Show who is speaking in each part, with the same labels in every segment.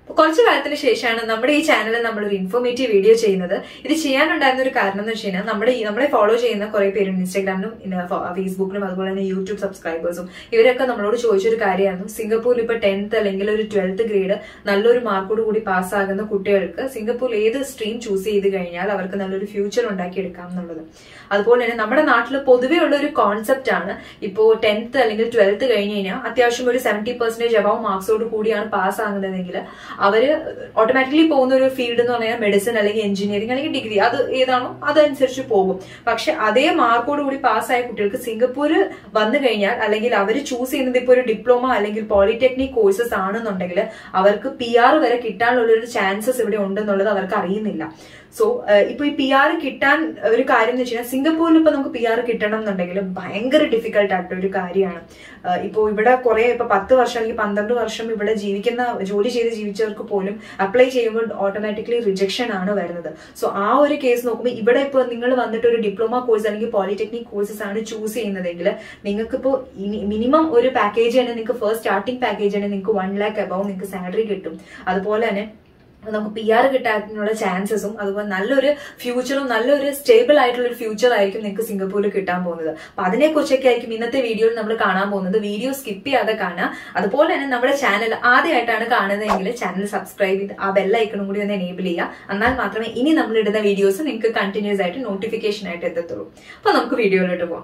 Speaker 1: കുറച്ചു കാലത്തിന് ശേഷമാണ് നമ്മുടെ ഈ ചാനലിൽ നമ്മളൊരു ഇൻഫോർമേറ്റീവ് വീഡിയോ ചെയ്യുന്നത്. ഇത് ചെയ്യാനുണ്ടായിരുന്ന ഒരു കാരണം എന്ന് വെച്ച് കഴിഞ്ഞാൽ നമ്മളെ ഫോളോ ചെയ്യുന്ന കുറെ പേരുണ്ട് ഇൻസ്റ്റാഗ്രാമിലും ഫേസ്ബുക്കിലും അതുപോലെ തന്നെ യൂട്യൂബ് സബ്സ്ക്രൈബേഴ്സും. ഇവരൊക്കെ നമ്മളോട് ചോദിച്ചൊരു കാര്യമായിരുന്നു, സിംഗപ്പൂരിൽ ഇപ്പൊ 10th അല്ലെങ്കിൽ ഒരു 12th ഗ്രേഡ് നല്ലൊരു മാർക്കോട് കൂടി പാസ്സാകുന്ന കുട്ടികൾക്ക് സിംഗപ്പൂരിൽ ഏത് സ്ട്രീം ചൂസ് ചെയ്ത് കഴിഞ്ഞാൽ അവർക്ക് നല്ലൊരു ഫ്യൂച്ചർ ഉണ്ടാക്കിയെടുക്കാം എന്നുള്ളത്. അതുപോലെ തന്നെ നമ്മുടെ നാട്ടിൽ പൊതുവെ ഉള്ള ഒരു കോൺസെപ്റ്റ് ആണ്, ഇപ്പോ 10th അല്ലെങ്കിൽ 12th കഴിഞ്ഞ് കഴിഞ്ഞാൽ അത്യാവശ്യം ഒരു 70% അബവ് മാർക്സോട് കൂടിയാണ് പാസ് ആകുന്നതെങ്കിൽ അവര് ഓട്ടോമാറ്റിക്കലി പോകുന്ന ഒരു ഫീൽഡ് എന്ന് പറഞ്ഞാൽ മെഡിസിൻ അല്ലെങ്കിൽ എഞ്ചിനീയറിംഗ് അല്ലെങ്കിൽ ഡിഗ്രി, അത് ഏതാണോ അതനുസരിച്ച് പോകും. പക്ഷെ അതേ മാർക്കോട് കൂടി പാസ്സായ കുട്ടികൾക്ക് സിംഗപ്പൂർ വന്നു കഴിഞ്ഞാൽ അല്ലെങ്കിൽ അവർ ചൂസ് ചെയ്യുന്നത് ഇപ്പൊ ഒരു ഡിപ്ലോമ അല്ലെങ്കിൽ പോളിടെക്നിക് കോഴ്സസ് ആണെന്നുണ്ടെങ്കിൽ അവർക്ക് PR വരെ കിട്ടാനുള്ള ഒരു ചാൻസസ് ഇവിടെ ഉണ്ടെന്നുള്ളത് അവർക്ക് അറിയുന്നില്ല. സോ ഇപ്പൊ ഈ PR കിട്ടാൻ ഒരു കാര്യം എന്ന് വെച്ച് കഴിഞ്ഞാൽ സിംഗപ്പൂരിൽ ഇപ്പൊ നമുക്ക് PR കിട്ടണം എന്നുണ്ടെങ്കിൽ ഭയങ്കര ഡിഫിക്കൽട്ട് ആയിട്ടുള്ള ഒരു കാര്യമാണ്. ഇപ്പൊ ഇവിടെ കുറെ ഇപ്പൊ 10 വർഷം അല്ലെങ്കിൽ 12 വർഷം ഇവിടെ ജോലി ചെയ്ത് ജീവിച്ചവർക്ക് പോലും അപ്ലൈ ചെയ്യുമ്പോൾ ഓട്ടോമാറ്റിക്കലി റിജക്ഷൻ ആണ് വരുന്നത്. സോ ആ ഒരു കേസ് നോക്കുമ്പോൾ ഇവിടെ ഇപ്പൊ നിങ്ങൾ വന്നിട്ട് ഒരു ഡിപ്ലോമ കോഴ്സ് അല്ലെങ്കിൽ പോളിടെക്നിക് കോഴ്സസ് ആണ് ചൂസ് ചെയ്യുന്നതെങ്കിൽ നിങ്ങൾക്ക് ഇപ്പോൾ മിനിമം ഒരു പാക്കേജ് തന്നെ നിങ്ങൾക്ക് ഫസ്റ്റ് സ്റ്റാർട്ടിംഗ് പാക്കേജ് തന്നെ നിങ്ങൾക്ക് 1 lakh അബവ് നിങ്ങൾക്ക് സാലറി കിട്ടും. അതുപോലെ തന്നെ നമുക്ക് PR കിട്ടാനുള്ള ചാൻസസും അതുപോലെ നല്ലൊരു ഫ്യൂച്ചറും നല്ലൊരു സ്റ്റേബിൾ ആയിട്ടുള്ള ഒരു ഫ്യൂച്ചർ ആയിരിക്കും നിങ്ങൾക്ക് സിംഗപ്പൂരിൽ കിട്ടാൻ പോകുന്നത്. അപ്പൊ അതിനെക്കുറിച്ചൊക്കെ ആയിരിക്കും ഇന്നത്തെ വീഡിയോയിൽ നമ്മൾ കാണാൻ പോകുന്നത്. വീഡിയോ സ്കിപ്പ് ചെയ്യാതെ കാണാം. അതുപോലെ തന്നെ നമ്മുടെ ചാനൽ ആദ്യമായിട്ടാണ് കാണുന്നതെങ്കിൽ ചാനൽ സബ്സ്ക്രൈബ് ചെയ്ത് ആ ബെല്ലൈക്കണും കൂടി ഒന്ന് എനേബിൾ ചെയ്യുക. എന്നാൽ മാത്രമേ ഇനി നമ്മൾ ഇടുന്ന വീഡിയോസ് നിങ്ങൾക്ക് കണ്ടിന്യൂസ് ആയിട്ട് നോട്ടിഫിക്കേഷൻ ആയിട്ട് എത്തത്തുള്ളൂ. അപ്പൊ നമുക്ക് വീഡിയോയിലോട്ട് പോവാം.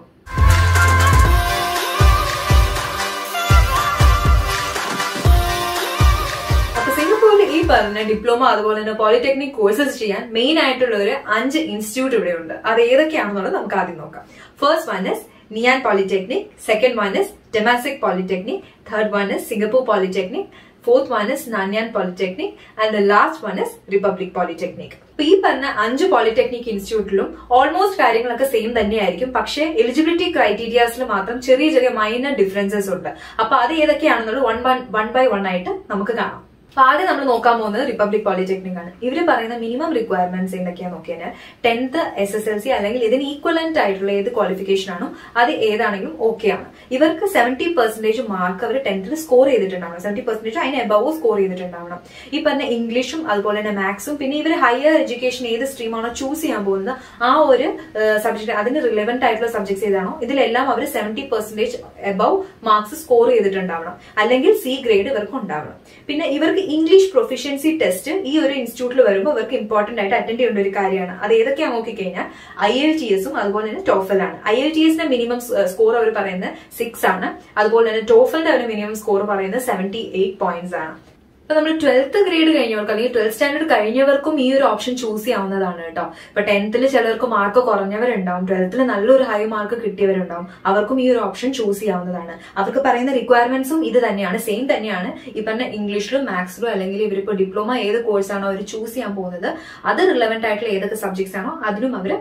Speaker 1: ഈ പറഞ്ഞ ഡിപ്ലോമ അതുപോലെ തന്നെ പോളിടെക്നിക് കോഴ്സസ് ചെയ്യാൻ മെയിൻ ആയിട്ടുള്ള ഒരു 5 ഇൻസ്റ്റിറ്റ്യൂട്ട് ഇവിടെ ഉണ്ട്. അത് ഏതൊക്കെയാണെന്നുള്ളത് നമുക്ക് ആദ്യം നോക്കാം. ഫസ്റ്റ് വൺ ഇസ് നിയാൻ Polytechnic, second one is Temasek Polytechnic, third one is Singapore Polytechnic, fourth one is Nanyang Polytechnic and the last one is Republic Polytechnic. ഈ പറഞ്ഞ 5 പോളിടെക്നിക് ഇൻസ്റ്റിറ്റ്യൂട്ടിലും ഓൾമോസ്റ്റ് കാര്യങ്ങളൊക്കെ സെയിം തന്നെയായിരിക്കും. പക്ഷേ എലിജിബിലിറ്റി ക്രൈറ്റീരിയാസിൽ മാത്രം ചെറിയ ചെറിയ മൈനർ ഡിഫറൻസസ് ഉണ്ട്. അപ്പൊ അത് ഏതൊക്കെയാണെന്നുള്ളത് വൺ ബൈ വൺ ആയിട്ട് നമുക്ക് കാണാം. അപ്പൊ ആദ്യം നമ്മൾ നോക്കാൻ പോകുന്നത് റിപ്പബ്ലിക് പോളിടെക്നിക് ആണ്. ഇവര് പറയുന്ന മിനിമം റിക്വയർമെന്റ്സ് എന്തൊക്കെയാ നോക്കിയാൽ 10th SSLC അല്ലെങ്കിൽ ഇതിന് ഈക്വലന്റ് ആയിട്ടുള്ള ഏത് ക്വാളിഫിക്കേഷൻ ആണോ അത് ഏതാണെങ്കിലും ഓക്കെ ആണ്. ഇവർക്ക് 70% മാർക്ക് അവർ 10th സ്കോർ ചെയ്തിട്ടുണ്ടാവണം. 70% അതിന് എബവ് സ്കോർ ചെയ്തിട്ടുണ്ടാവണം. ഈ പറഞ്ഞ ഇംഗ്ലീഷും അതുപോലെ തന്നെ മാത്സും പിന്നെ ഇവർ ഹയർ എഡ്യൂക്കേഷൻ ഏത് സ്ട്രീമാണോ ചൂസ് ചെയ്യാൻ പോകുന്നത് ആ ഒരു സബ്ജക്ട് അതിന് റിലവന്റ് ആയിട്ടുള്ള സബ്ജക്ട്സ് ഏതാണോ ഇതിലെല്ലാം അവർ 70% എബവ് മാർക്സ് സ്കോർ ചെയ്തിട്ടുണ്ടാവണം. അല്ലെങ്കിൽ C ഗ്രേഡ് ഇവർക്ക് ഉണ്ടാവണം. പിന്നെ ഇവർക്ക് ഇംഗ്ലീഷ് പ്രൊഫിഷ്യൻസി ടെസ്റ്റ് ഈ ഒരു ഇൻസ്റ്റിറ്റ്യൂട്ടിൽ വരുമ്പോൾ ഇവർക്ക് ഇമ്പോർട്ടന്റ് ആയിട്ട് അറ്റൻഡ് ചെയ്യേണ്ട ഒരു കാര്യമാണ്. അത് ഏതൊക്കെയാ നോക്കിക്കഴിഞ്ഞാൽ IELTS അതുപോലെ തന്നെ TOEFL ആണ്. IELTSന്റെ മിനിമം സ്കോർ അവർ പറയുന്നത് 6 ആണ്. അതുപോലെ തന്നെ TOEFLന്റെ ഒരു മിനിമം സ്കോർ പറയുന്നത് 78 പോയിന്റ്സ് ആണ്. ഇപ്പൊ നമ്മൾ 12th ഗ്രേഡ് കഴിഞ്ഞവർക്ക് അല്ലെങ്കിൽ 12th സ്റ്റാൻഡേർഡ് കഴിഞ്ഞവർക്കും ഈ ഒരു ഓപ്ഷൻ ചൂസ് ചെയ്യാവുന്നതാണ് കേട്ടോ. ഇപ്പൊ 10th ചിലർക്ക് മാർക്ക് കുറഞ്ഞവരുണ്ടാവും, 12th നല്ലൊരു ഹൈ മാർക്ക് കിട്ടിയവരുണ്ടാവും, അവർക്കും ഈ ഒരു ഓപ്ഷൻ ചൂസ് ചെയ്യാവുന്നതാണ്. അവർക്ക് പറയുന്ന റിക്വയർമെന്റ്സും ഇത് തന്നെയാണ്, സെയിം തന്നെയാണ്. ഈ പറഞ്ഞ ഇംഗ്ലീഷിലും മാത്സിലും അല്ലെങ്കിൽ ഇവരിപ്പോ ഡിപ്ലോമ ഏത് കോഴ്സാണോ അവർ ചൂസ് ചെയ്യാൻ പോകുന്നത് അത് റിലവന്റ് ആയിട്ടുള്ള ഏതൊക്കെ സബ്ജക്ട്സ് ആണോ അതിനും അവര്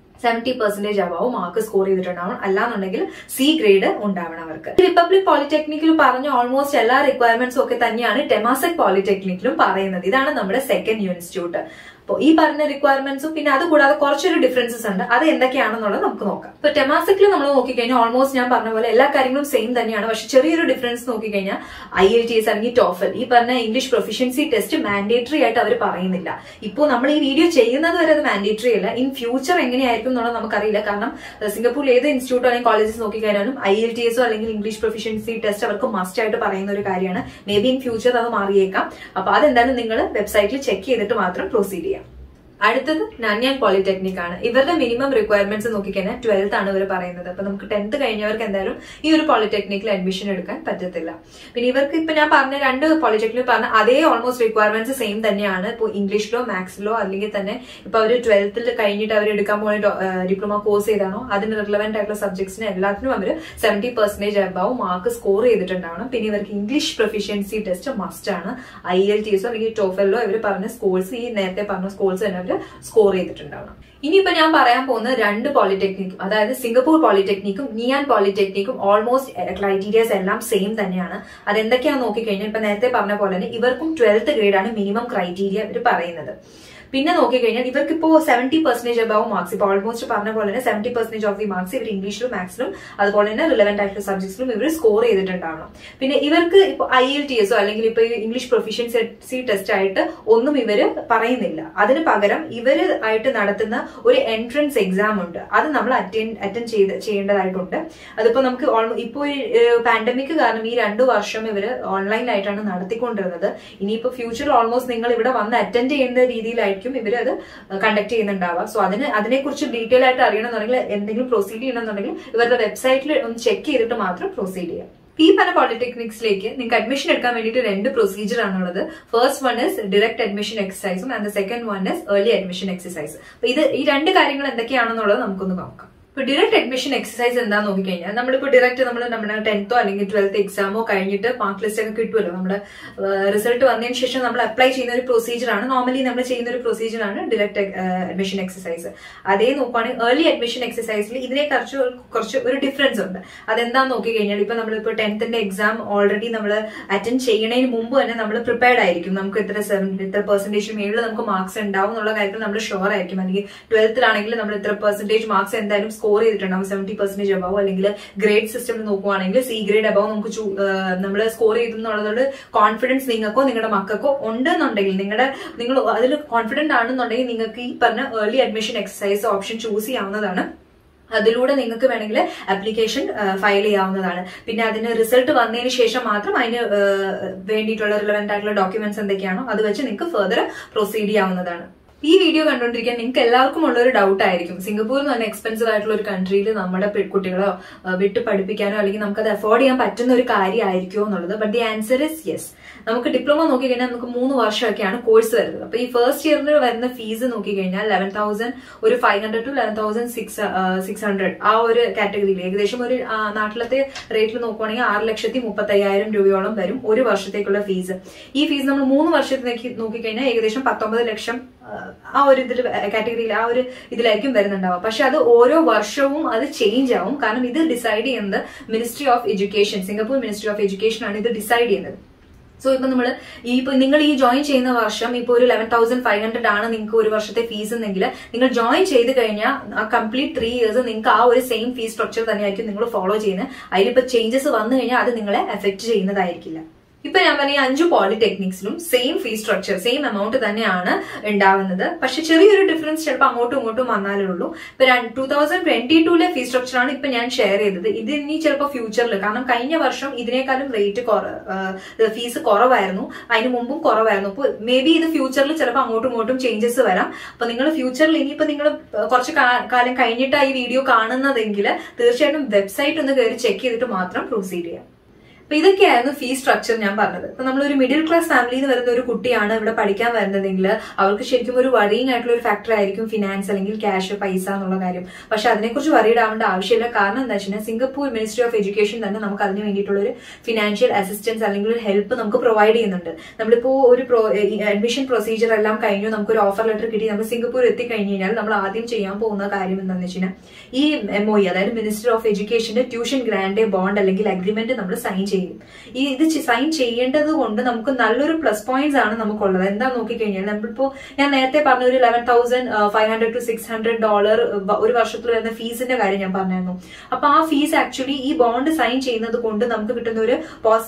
Speaker 1: 70% അബവ് മാർക്ക് സ്കോർ ചെയ്തിട്ടുണ്ടാവണം. അല്ലാന്നുണ്ടെങ്കിൽ C ഗ്രേഡ് ഉണ്ടാവണം അവർക്ക്. റിപ്പബ്ലിക് പോളിടെക്നിക്കിൽ പറഞ്ഞ ഓൾമോസ്റ്റ് എല്ലാ റിക്വയർമെന്റ്സും ഒക്കെ തന്നെയാണ് ടെമാസിക് പോളിടെക്നിക്കിലും പറയുന്നത്. ഇതാണ് നമ്മുടെ സെക്കൻഡ് ഇൻസ്റ്റിറ്റ്യൂട്ട്. അപ്പോൾ ഈ പറഞ്ഞ റിക്വയർമെന്റ്സും പിന്നെ അത് കൂടാതെ കുറച്ചൊരു ഡിഫറൻസസ് ഉണ്ട്. അത് എന്തൊക്കെയാണെന്നുള്ളത് നമുക്ക് നോക്കാം. ഇപ്പൊ ടെമാസിക്കിൽ നമ്മൾ നോക്കിക്കഴിഞ്ഞാൽ ഓൾമോസ്റ്റ് ഞാൻ പറഞ്ഞ പോലെ എല്ലാ കാര്യങ്ങളും സെയിം തന്നെയാണ്. പക്ഷെ ചെറിയൊരു ഡിഫറൻസ് നോക്കിക്കഴിഞ്ഞാൽ IELTS അല്ലെങ്കിൽ TOEFL ഈ പറഞ്ഞ ഇംഗ്ലീഷ് പ്രൊഫിഷ്യൻസി ടെസ്റ്റ് മാൻഡേറ്ററി ആയിട്ട് അവർ പറയുന്നില്ല. ഇപ്പോൾ നമ്മൾ ഈ വീഡിയോ ചെയ്യുന്നത് വരെ അത് മാൻഡേറ്ററി അല്ല. ഇൻ ഫ്യൂച്ചർ എങ്ങനെയായിരിക്കും എന്നുള്ളത് നമുക്കറിയില്ല. കാരണം സിംഗപ്പൂരിൽ ഏത് ഇൻസ്റ്റിറ്റ്യൂട്ടോ അല്ലെങ്കിൽ കോളേജസ് നോക്കിക്കഴിഞ്ഞാലും IELTS അല്ലെങ്കിൽ ഇംഗ്ലീഷ് പ്രൊഫിഷ്യൻസി ടെസ്റ്റ് അവർക്ക് മസ്റ്റ് ആയിട്ട് പറയുന്ന ഒരു കാര്യമാണ്. മേ ബി ഇൻ ഫ്യൂച്ചർ അത് മാറിയേക്കാം. അപ്പൊ അതെന്തായാലും നിങ്ങൾ വെബ്സൈറ്റിൽ ചെക്ക് ചെയ്തിട്ട് മാത്രം പ്രൊസീഡ് ചെയ്യാം. അടുത്തത് നാന്യാങ് പോളിടെക്നിക് ആണ്. ഇവരുടെ മിനിമം റിക്വയർമെന്റ്സ് നോക്കിക്കഴിഞ്ഞാൽ 12th ആണ് ഇവർ പറയുന്നത്. അപ്പൊ നമുക്ക് 10th കഴിഞ്ഞവർക്ക് എന്തായാലും ഈ ഒരു പോളിടെക്നിക്കിൽ അഡ്മിഷൻ എടുക്കാൻ പറ്റത്തില്ല. പിന്നെ ഇവർക്ക് ഇപ്പൊ ഞാൻ പറഞ്ഞ 2 പോളിടെക്നിക്കിൽ പറഞ്ഞ അതേ ഓൾമോസ്റ്റ് റിക്വയർമെന്റ്സ് സെയിം തന്നെയാണ്. ഇപ്പോൾ ഇംഗ്ലീഷിലോ മാത്സിലോ അല്ലെങ്കിൽ തന്നെ ഇപ്പൊ അവർ 12th കഴിഞ്ഞിട്ട് അവർ എടുക്കാൻ പോകുന്ന ഡിപ്ലോമ കോഴ്സ് ചെയ്താണോ അതിന് റിലവന്റ് ആയിട്ടുള്ള സബ്ജക്ട്സിന് എല്ലാത്തിനും അവർ 70% അബവ് മാർക്ക് സ്കോർ ചെയ്തിട്ടുണ്ടാവണം. പിന്നെ ഇവർക്ക് ഇംഗ്ലീഷ് പ്രൊഫിഷ്യൻസി ടെസ്റ്റ് മസ്റ്റ് ആണ്. IELTS അല്ലെങ്കിൽ TOEFL ഇവർ പറഞ്ഞ സ്കോഴ്സ് ഈ നേരത്തെ പറഞ്ഞ സ്കോഴ്സ് തന്നെ സ്കോർ ചെയ്തിട്ടുണ്ടാവണം. ഇനിയിപ്പോ ഞാൻ പറയാൻ പോകുന്ന 2 പോളിടെക്നിക്കും അതായത് സിംഗപ്പൂർ പോളിടെക്നിക്കും നിയാൻ പോളിടെക്നിക്കും ഓൾമോസ്റ്റ് ക്രൈറ്റീരിയാസ് എല്ലാം സെയിം തന്നെയാണ്. അതെന്തൊക്കെയാണെന്ന് നോക്കിക്കഴിഞ്ഞാൽ ഇപ്പൊ നേരത്തെ പറഞ്ഞ പോലെ തന്നെ ഇവർക്കും 12th ഗ്രേഡ് ആണ് മിനിമം ക്രൈറ്റീരിയ ഇവർ പറയുന്നത്. പിന്നെ നോക്കിക്കഴിഞ്ഞാൽ ഇവർക്കിപ്പോ 70% അബവ് മാർക്സ്, ഇപ്പൊ ഓൾമോസ്റ്റ് പറഞ്ഞ പോലെ തന്നെ 70% ഓഫ് ദി മാർക്സ് ഇവർ ഇംഗ്ലീഷിലും മാത്സിലും അതുപോലെ തന്നെ റിലവന്റ് ആയിട്ടുള്ള സബ്ജക്ട്സിലും ഇവർ സ്കോർ ചെയ്തിട്ടുണ്ടാവണം. പിന്നെ ഇവർക്ക് ഇപ്പൊ IELTS അല്ലെങ്കിൽ ഇപ്പൊ ഇംഗ്ലീഷ് പ്രൊഫിഷ്യൻസി ടെസ്റ്റ് ആയിട്ട് ഒന്നും ഇവര് പറയുന്നില്ല. അതിന് പകരം ഇവര് ആയിട്ട് നടത്തുന്ന ഒരു എൻട്രൻസ് എക്സാം ഉണ്ട്, അത് നമ്മൾ അറ്റൻഡ് ചെയ്യേണ്ടതായിട്ടുണ്ട്. അതിപ്പോ നമുക്ക് ഇപ്പോ പാൻഡമിക് കാരണം ഈ 2 വർഷം ഇവര് ഓൺലൈനായിട്ടാണ് നടത്തിക്കൊണ്ടിരുന്നത്. ഇനിയിപ്പോ ഫ്യൂച്ചറിൽ ഓൾമോസ്റ്റ് നിങ്ങൾ ഇവിടെ വന്ന് അറ്റൻഡ് ചെയ്യുന്ന രീതിയിലായിരിക്കും ഇവർ അത് കണ്ടക്ട് ചെയ്യുന്നുണ്ടാവുക. സോ അതിനെക്കുറിച്ച് ഡീറ്റെയിൽ ആയിട്ട് അറിയണമെന്നുണ്ടെങ്കിൽ, എന്തെങ്കിലും പ്രൊസീഡ് ചെയ്യണമെന്നുണ്ടെങ്കിൽ ഇവരുടെ വെബ്സൈറ്റിൽ ഒന്ന് ചെക്ക് ചെയ്തിട്ട് മാത്രം പ്രൊസീഡ് ചെയ്യാം. ഈ പറഞ്ഞ പോളിടെക്നിക്സിലേക്ക് നിങ്ങൾക്ക് അഡ്മിഷൻ എടുക്കാൻ വേണ്ടിയിട്ട് 2 പ്രൊസീജിയർ ആണുള്ളത്. First one is direct admission എക്സസൈസും and the second one is early admission exercise. അപ്പൊ ഈ 2 കാര്യങ്ങൾ എന്തൊക്കെയാണെന്നുള്ളത് നമുക്കൊന്ന് നോക്കാം. ഇപ്പൊ ഡയറക്റ്റ് അഡ്മിഷൻ എക്സസൈസ് എന്താന്ന് നോക്കിക്കഴിഞ്ഞാൽ, നമ്മളിപ്പോ ഡയറക്റ്റ് നമ്മുടെ 10th അല്ലെങ്കിൽ 12th എക്സാമോ കഴിഞ്ഞിട്ട് മാർക്ക് ലിസ്റ്റ് ഒക്കെ കിട്ടുമല്ലോ, നമ്മുടെ റിസൾട്ട് വന്നതിന് ശേഷം നമ്മൾ അപ്ലൈ ചെയ്യുന്ന ഒരു പ്രൊസീജിയർ ആണ്, നോർമലി നമ്മൾ ചെയ്യുന്ന ഒരു പ്രൊസീജിയർ ആണ് ഡയറക്റ്റ് അഡ്മിഷൻ എക്സസൈസ്. അതേ നോക്കുവാണെങ്കിൽ ഏർലി അഡ്മിഷൻ എക്സസൈസിൽ ഇതിനെ കുറച്ച് ഒരു ഡിഫറൻസ് ഉണ്ട്. അതെന്താന്ന് നോക്കിക്കഴിഞ്ഞാൽ, ഇപ്പൊ നമ്മളിപ്പോ 10th എക്സാം ഓൾറെഡി നമ്മൾ അറ്റൻഡ് ചെയ്യുന്നതിന് മുമ്പ് തന്നെ നമ്മൾ പ്രിപ്പയർഡ് ആയിരിക്കും. നമുക്ക് ഇത്ര പെർസെന്റേജ് മേളിൽ നമുക്ക് മാർക്സ് ഉണ്ടാവും എന്നുള്ള കാര്യത്തിൽ നമ്മൾ ഷുവർ ആയിരിക്കും. അല്ലെങ്കിൽ 12th ആണെങ്കിൽ നമ്മൾ ഇത്ര പെർസെന്റേജ് മാർക്സ് എന്തായാലും സ്കോർ ചെയ്തിട്ടുണ്ടാവും, 70% അബവ്. അല്ലെങ്കിൽ ഗ്രേഡ് സിസ്റ്റം നോക്കുവാണെങ്കിൽ C ഗ്രേഡ് അബവ് നമുക്ക് നമ്മൾ സ്കോർ ചെയ്തെന്നുള്ളതോട് കോൺഫിഡൻസ് നിങ്ങൾക്കോ നിങ്ങളുടെ മക്കൾക്കോ ഉണ്ടെന്നുണ്ടെങ്കിൽ, നിങ്ങൾ അതിൽ കോൺഫിഡന്റ് ആണെന്നുണ്ടെങ്കിൽ നിങ്ങൾക്ക് ഈ പറഞ്ഞ early admission exercise option choose ചെയ്യാവുന്നതാണ്. അതിലൂടെ നിങ്ങൾക്ക് വേണമെങ്കിൽ ആപ്ലിക്കേഷൻ ഫയൽ ചെയ്യാവുന്നതാണ്. പിന്നെ അതിന് റിസൾട്ട് വന്നതിന് ശേഷം മാത്രം അതിന് വേണ്ടിയിട്ടുള്ള റിലവന്റ് ആയിട്ടുള്ള ഡോക്യുമെന്റ്സ് എന്തൊക്കെയാണോ അത് വെച്ച് നിങ്ങൾക്ക് ഫർദർ പ്രൊസീഡ് ചെയ്യാവുന്നതാണ്. ഈ വീഡിയോ കണ്ടുകൊണ്ടിരിക്കാൻ നിങ്ങൾക്ക് എല്ലാവർക്കും ഉള്ള ഒരു ഡൗട്ട് ആയിരിക്കും, സിംഗപ്പൂർ എന്ന് പറഞ്ഞ എക്സ്പെൻസീവ് ആയിട്ടുള്ള ഒരു കൺട്രിയിൽ നമ്മുടെ കുട്ടികളോ വിട്ട് പഠിപ്പിക്കാനോ അല്ലെങ്കിൽ നമുക്കത് അഫോർഡ് ചെയ്യാൻ പറ്റുന്ന ഒരു കാര്യമായിരിക്കുമോ എന്നുള്ളത്. But the answer is yes. നമുക്ക് ഡിപ്ലോമ നോക്കിക്കഴിഞ്ഞാൽ നമുക്ക് 3 വർഷമൊക്കെയാണ് കോഴ്സ് വരുന്നത്. അപ്പൊ ഈ ഫസ്റ്റ് ഇയറിൽ വരുന്ന ഫീസ് നോക്കിക്കഴിഞ്ഞാൽ 11,500 to 11,600 ആ ഒരു കാറ്റഗറിയിൽ, ഏകദേശം ഒരു നാട്ടിലത്തെ റേറ്റിൽ നോക്കുവാണെങ്കിൽ 6,35,000 രൂപയോളം വരും ഒരു വർഷത്തേക്കുള്ള ഫീസ്. ഈ ഫീസ് നമ്മൾ 3 വർഷത്തേക്ക് നോക്കിക്കഴിഞ്ഞാൽ ഏകദേശം 19 ലക്ഷം ആ ഒരു കാറ്റഗറിയിൽ ആ ഒരു ഇതിലായിരിക്കും വരുന്നുണ്ടാവുക. പക്ഷെ അത് ഓരോ വർഷവും അത് ചേഞ്ച് ആവും. കാരണം ഇത് ഡിസൈഡ് ചെയ്യുന്നത് ministry of education, Singapore ministry of education ആണ് ഇത് ഡിസൈഡ് ചെയ്യുന്നത്. സോ ഇപ്പൊ നിങ്ങൾ ഈ ജോയിൻ ചെയ്യുന്ന വർഷം ഇപ്പൊ ഒരു 11,500 ആണ് നിങ്ങൾക്ക് ഒരു വർഷത്തെ ഫീസ് എന്നെങ്കിൽ, നിങ്ങൾ ജോയിൻ ചെയ്ത് കഴിഞ്ഞാൽ ആ കംപ്ലീറ്റ് 3 years നിങ്ങൾക്ക് ആ ഒരു സെയിം ഫീസ് സ്ട്രക്ചർ തന്നെയായിരിക്കും നിങ്ങൾ ഫോളോ ചെയ്യുന്നത്. അതിലിപ്പോ ചേഞ്ചസ് വന്നു കഴിഞ്ഞാൽ അത് നിങ്ങളെ എഫക്ട് ചെയ്യുന്നതായിരിക്കില്ല. ഇപ്പൊ ഞാൻ പറഞ്ഞ 5 പോളിടെക്നിക്സിലും same fees structure, same amount തന്നെയാണ് ഉണ്ടാവുന്നത്. പക്ഷെ ചെറിയൊരു ഡിഫറൻസ് ചിലപ്പോൾ അങ്ങോട്ടും ഇങ്ങോട്ടും വന്നാലേ ഉള്ളൂ. ഇപ്പൊ 2022 ഫീസ് സ്ട്രക്ചർ ആണ് ഇപ്പൊ ഞാൻ ഷെയർ ചെയ്തത്. ഇത് ഇനി ചിലപ്പോൾ ഫ്യൂച്ചറിൽ, കാരണം കഴിഞ്ഞ വർഷം ഇതിനേക്കാളും റേറ്റ് ഫീസ് കുറവായിരുന്നു, അതിന് മുമ്പും കുറവായിരുന്നു. അപ്പൊ മേ ബി ഇത് ഫ്യൂച്ചറിൽ ചിലപ്പോൾ അങ്ങോട്ടും ഇങ്ങോട്ടും ചേഞ്ചസ് വരാം. അപ്പൊ നിങ്ങൾ ഫ്യൂച്ചറിൽ ഇനിയിപ്പോ നിങ്ങൾ കുറച്ച് കാലം കഴിഞ്ഞിട്ടാണ് ഈ വീഡിയോ കാണുന്നതെങ്കിൽ തീർച്ചയായിട്ടും വെബ്സൈറ്റ് ഒന്ന് കയറി ചെക്ക് ചെയ്തിട്ട് മാത്രം പ്രൊസീഡ് ചെയ്യാം. അപ്പൊ ഇതൊക്കെയായിരുന്നു ഫീസ് സ്ട്രക്ചർ ഞാൻ പറഞ്ഞത്. ഇപ്പൊ നമ്മളൊരു മിഡിൽ ക്ലാസ് ഫാമിലിയിൽ നിന്ന് വരുന്ന ഒരു കുട്ടിയാണ് ഇവിടെ പഠിക്കാൻ വരുന്നതെങ്കിൽ അവർക്ക് ശരിക്കും ഒരു വറിയിങ് ആയിട്ടുള്ള ഒരു ഫാക്ടർ ആയിരിക്കും ഫിനാൻസ് അല്ലെങ്കിൽ ക്യാഷ്, പൈസ എന്നുള്ള കാര്യം. പക്ഷെ അതിനെക്കുറിച്ച് വറീഡ് ആവേണ്ട ആവശ്യമില്ല. കാരണം എന്താ വെച്ചാൽ സിംഗപ്പൂർ മിനിസ്ട്രി ഓഫ് എഡ്യൂക്കേഷൻ തന്നെ നമുക്ക് അതിന് വേണ്ടിയിട്ടുള്ള ഒരു ഫിനാൻഷ്യൽ അസിസ്റ്റൻസ് അല്ലെങ്കിൽ ഒരു ഹെൽപ്പ് നമുക്ക് പ്രൊവൈഡ് ചെയ്യുന്നുണ്ട്. നമ്മളിപ്പോ ഒരു അഡ്മിഷൻ പ്രൊസീജിയർ എല്ലാം കഴിഞ്ഞു, നമുക്കൊരു ഓഫർ ലെറ്റർ കിട്ടി, നമ്മൾ സിംഗപ്പൂർ എത്തിക്കഴിഞ്ഞ് കഴിഞ്ഞാൽ നമ്മൾ ആദ്യം ചെയ്യാൻ പോകുന്ന കാര്യം എന്താണെന്ന് വെച്ചാൽ ഈ MOE അതായത് മിനിസ്ട്രി ഓഫ് എഡ്യൂക്കേഷന്റെ ട്യൂഷൻ ഗ്രാന്റ് ബോണ്ട് അല്ലെങ്കിൽ അഗ്രിമെന്റ് നമ്മൾ സൈൻ ചെയ്യും. ഇത് സൈൻ ചെയ്യേണ്ടത് കൊണ്ട് നമുക്ക് നല്ലൊരു പ്ലസ് പോയിന്റ്സ് ആണ് നമുക്കുള്ളത്. എന്താ നോക്കിക്കഴിഞ്ഞാൽ നമ്മളിപ്പോ ഞാൻ നേരത്തെ പറഞ്ഞ ഒരു $11,500 to $600 ഒരു വർഷത്തിൽ വരുന്ന ഫീസിന്റെ കാര്യം ഞാൻ പറഞ്ഞായിരുന്നു. അപ്പൊ ആ ഫീസ് ആക്ച്വലി ഈ ബോണ്ട് സൈൻ ചെയ്യുന്നത് കൊണ്ട് നമുക്ക് കിട്ടുന്ന ഒരു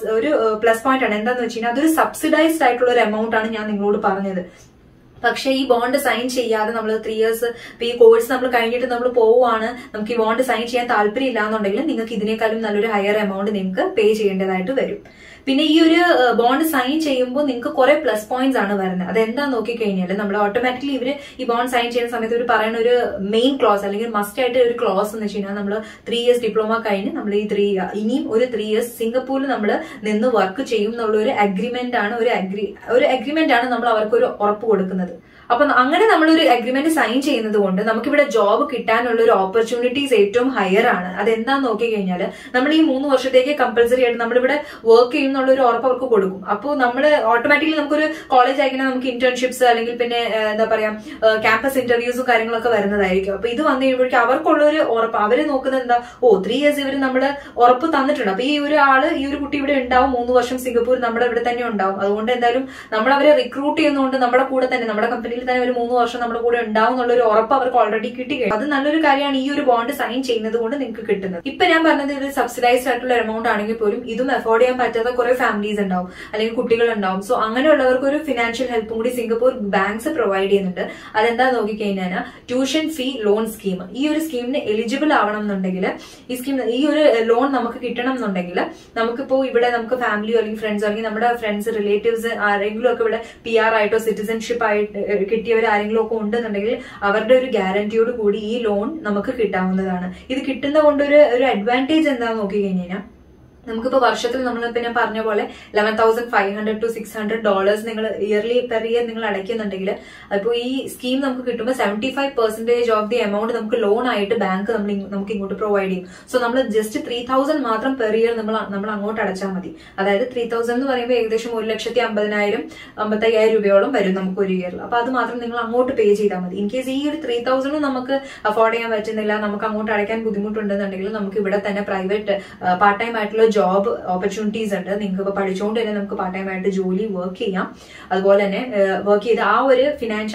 Speaker 1: പ്ലസ് പോയിന്റ് ആണ്. എന്താന്ന് വെച്ച് കഴിഞ്ഞാൽ അതൊരു സബ്സിഡൈസ്ഡ് ആയിട്ടുള്ള ഒരു എമൗണ്ട് ആണ് ഞാൻ നിങ്ങളോട് പറഞ്ഞത്. പക്ഷെ ഈ ബോണ്ട് സൈൻ ചെയ്യാതെ നമ്മൾ 3 years ഇപ്പൊ ഈ കോഴ്സ് നമ്മൾ കഴിഞ്ഞിട്ട് നമ്മൾ പോവുകയാണ്, നമുക്ക് ഈ ബോണ്ട് സൈൻ ചെയ്യാൻ താല്പര്യം ഇല്ല എന്നുണ്ടെങ്കിൽ നിങ്ങൾക്ക് ഇതിനേക്കാളും നല്ലൊരു ഹയർ എമൗണ്ട് നിങ്ങൾക്ക് പേ ചെയ്യേണ്ടതായിട്ട് വരും. പിന്നെ ഈ ഒരു ബോണ്ട് സൈൻ ചെയ്യുമ്പോൾ നിങ്ങൾക്ക് കുറെ പ്ലസ് പോയിന്റ്സ് ആണ് വരുന്നത്. അതെന്താ നോക്കിക്കഴിഞ്ഞാൽ നമ്മൾ ഓട്ടോമാറ്റിക്കലി ഇവര് ഈ ബോണ്ട് സൈൻ ചെയ്യുന്ന സമയത്ത് ഒരു പറയുന്ന ഒരു മെയിൻ ക്ലോസ് അല്ലെങ്കിൽ മസ്റ്റ് ആയിട്ട് ഒരു ക്ലോസ് എന്ന് വെച്ച് കഴിഞ്ഞാൽ നമ്മൾ 3 years ഡിപ്ലോമ കഴിഞ്ഞ് നമ്മൾ ഈ ഇനിയും ഒരു 3 years സിംഗപ്പൂരിൽ നമ്മൾ നിന്ന് വർക്ക് ചെയ്യും എന്നുള്ള ഒരു അഗ്രിമെന്റ് ആണ്, ഒരു അഗ്രിമെന്റ് ആണ് നമ്മൾ അവർക്ക് ഒരു ഉറപ്പ് കൊടുക്കുന്നത്. അപ്പൊ അങ്ങനെ നമ്മളൊരു അഗ്രിമെന്റ് സൈൻ ചെയ്യുന്നത് കൊണ്ട് നമുക്കിവിടെ ജോബ് കിട്ടാനുള്ള ഒരു ഓപ്പർച്യൂണിറ്റീസ് ഏറ്റവും ഹയർ ആണ്. അതെന്താന്ന് നോക്കിക്കഴിഞ്ഞാൽ നമ്മൾ ഈ 3 വർഷത്തേക്ക് കമ്പൽസറി ആയിട്ട് നമ്മളിവിടെ വർക്ക് ചെയ്യുന്നുള്ള ഒരു ഉറപ്പ് അവർക്ക് കൊടുക്കും. അപ്പോൾ നമ്മൾ ഓട്ടോമാറ്റിക്കലി നമുക്കൊരു കോളേജ് ആയിരിക്കണം, നമുക്ക് ഇന്റേൺഷിപ്സ് അല്ലെങ്കിൽ പിന്നെ എന്താ പറയാ ക്യാമ്പസ് ഇന്റർവ്യൂസും കാര്യങ്ങളൊക്കെ വരുന്നതായിരിക്കും. അപ്പൊ ഇത് വന്നു കഴിയുമ്പോഴേക്കും അവർക്കുള്ള ഒരു ഉറപ്പ്, അവര് നോക്കുന്നത് എന്താ, 3 years ഇവർ നമ്മള് ഉറപ്പ് തന്നിട്ടുണ്ട്. അപ്പൊ ഈ ഒരു കുട്ടി ഇവിടെ ഉണ്ടാവും, 3 വർഷം സിംഗപ്പൂർ നമ്മുടെ ഇവിടെ തന്നെ ഉണ്ടാവും. അതുകൊണ്ട് എന്തായാലും നമ്മൾ അവരെ റിക്രൂട്ട് ചെയ്യുന്നതുകൊണ്ട് നമ്മുടെ കൂടെ തന്നെ നമ്മുടെ കമ്പനി ഫ്രണ്ടിൽ തന്നെ ഒരു 3 വർഷം നമ്മുടെ കൂടെ ഉണ്ടാവും എന്നുള്ള ഒരു ഉറപ്പ് അവർക്ക് ഓൾറെഡി കിട്ടി കഴിഞ്ഞു. അത് നല്ലൊരു കാര്യമാണ് ഈ ഒരു ബോണ്ട് സൈൻ ചെയ്യുന്നത് കൊണ്ട് നിങ്ങൾക്ക് കിട്ടുന്നത്. ഇപ്പൊ ഞാൻ പറഞ്ഞത് ഒരു സബ്സിഡൈസ്ഡ് ആയിട്ടുള്ള എമൗണ്ട് ആണെങ്കിൽ പോലും ഇതും അഫോർഡ് ചെയ്യാൻ പറ്റാത്ത കുറെ ഫാമിലീസ് ഉണ്ടാവും, അല്ലെങ്കിൽ കുട്ടികൾ ഉണ്ടാവും. സോ അങ്ങനെയുള്ളവർക്ക് ഒരു ഫിനാൻഷ്യൽ ഹെൽപ്പും കൂടി സിംഗപ്പൂർ ബാങ്ക്സ് പ്രൊവൈഡ് ചെയ്യുന്നുണ്ട്. അതെന്താ നോക്കിക്കഴിഞ്ഞാൽ ട്യൂഷൻ ഫീ ലോൺ സ്കീം. ഈ ഒരു സ്കീമിന് എലിജിബിൾ ആവണം എന്നുണ്ടെങ്കിൽ ഈ ഒരു ലോൺ നമുക്ക് കിട്ടണം എന്നുണ്ടെങ്കിൽ നമുക്കിപ്പോ ഇവിടെ നമുക്ക് ഫാമിലിയോ അല്ലെങ്കിൽ ഫ്രണ്ട്സോ അല്ലെങ്കിൽ നമ്മുടെ ഫ്രണ്ട്സ് റിലേറ്റീവ്സ് ആരെങ്കിലും ഒക്കെ ഇവിടെ PR ആയിട്ടോ സിറ്റിസൺഷിപ്പ് ആയിട്ട് കിട്ടിയവർ ആരെങ്കിലും ഒക്കെ ഉണ്ടെന്നുണ്ടെങ്കിൽ അവരുടെ ഒരു ഗ്യാരണ്ടിയോട് കൂടി ഈ ലോൺ നമുക്ക് കിട്ടാവുന്നതാണ്. ഇത് കിട്ടുന്ന കൊണ്ട് ഒരു അഡ്വാൻറ്റേജ് എന്താന്ന് നോക്കിക്കഴിഞ്ഞാൽ നമുക്കിപ്പോ വർഷത്തിൽ നമ്മളിപ്പോ ഞാൻ പറഞ്ഞ പോലെ $11,500 to $600 നിങ്ങൾ പെർ ഇയർ നിങ്ങൾ അടയ്ക്കുന്നുണ്ടെങ്കിൽ അപ്പൊ ഈ സ്കീം നമുക്ക് കിട്ടുമ്പോൾ 75% ഓഫ് ദി എമൗണ്ട് നമുക്ക് ലോൺ ആയിട്ട് ബാങ്ക് നമുക്ക് ഇങ്ങോട്ട് പ്രൊവൈഡ് ചെയ്യും. സോ നമ്മൾ ജസ്റ്റ് 3,000 മാത്രം പെർ ഇയർ നമ്മൾ അങ്ങോട്ട് അടച്ചാൽ മതി. അതായത് 3,000 എന്ന് പറയുമ്പോൾ ഏകദേശം 1,50,000 രൂപയോളം വരും നമുക്ക് ഒരു ഇയറിൽ. അപ്പൊ അത് മാത്രം നിങ്ങൾ അങ്ങോട്ട് പേ ചെയ്താൽ മതി. ഇൻ കേസ് ഈ ഒരു 3,000 നമുക്ക് അഫോർഡ് ചെയ്യാൻ പറ്റുന്നില്ല, നമുക്ക് അങ്ങോട്ട് അടയ്ക്കാൻ ബുദ്ധിമുട്ടുണ്ടെന്നുണ്ടെങ്കിൽ നമുക്ക് ഇവിടെ തന്നെ പ്രൈവറ്റ് പാർട്ട് ടൈം ആയിട്ടുള്ള ജോബ് ഓപ്പർച്യൂണിറ്റീസ് ഉണ്ട്. നിങ്ങൾക്ക് ഇപ്പൊ പഠിച്ചുകൊണ്ട് തന്നെ നമുക്ക് പാർട്ട് ടൈം ആയിട്ട് ജോലി വർക്ക് ചെയ്യാം. അതുപോലെ തന്നെ വർക്ക് ചെയ്ത് ആ ഒരു